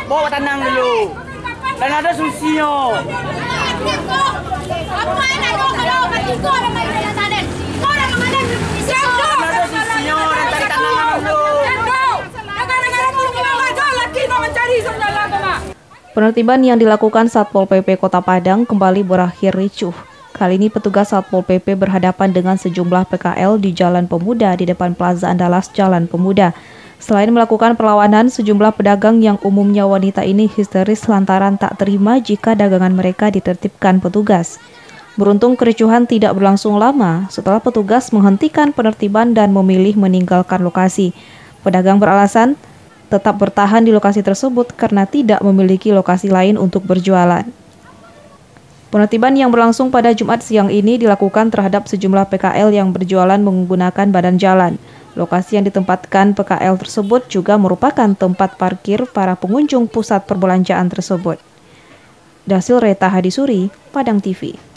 bawa tenang dulu. Dan ada susinya. Penertiban yang dilakukan Satpol PP Kota Padang kembali berakhir ricuh. Kali ini petugas Satpol PP berhadapan dengan sejumlah PKL di Jalan Pemuda di depan Plaza Andalas Jalan Pemuda. Selain melakukan perlawanan, sejumlah pedagang yang umumnya wanita ini histeris lantaran tak terima jika dagangan mereka ditertibkan petugas. Beruntung kericuhan tidak berlangsung lama setelah petugas menghentikan penertiban dan memilih meninggalkan lokasi. Pedagang beralasan tetap bertahan di lokasi tersebut karena tidak memiliki lokasi lain untuk berjualan. Penertiban yang berlangsung pada Jumat siang ini dilakukan terhadap sejumlah PKL yang berjualan menggunakan badan jalan. Lokasi yang ditempatkan PKL tersebut juga merupakan tempat parkir para pengunjung pusat perbelanjaan tersebut. Dasil Reta Hadisuri, Padang TV.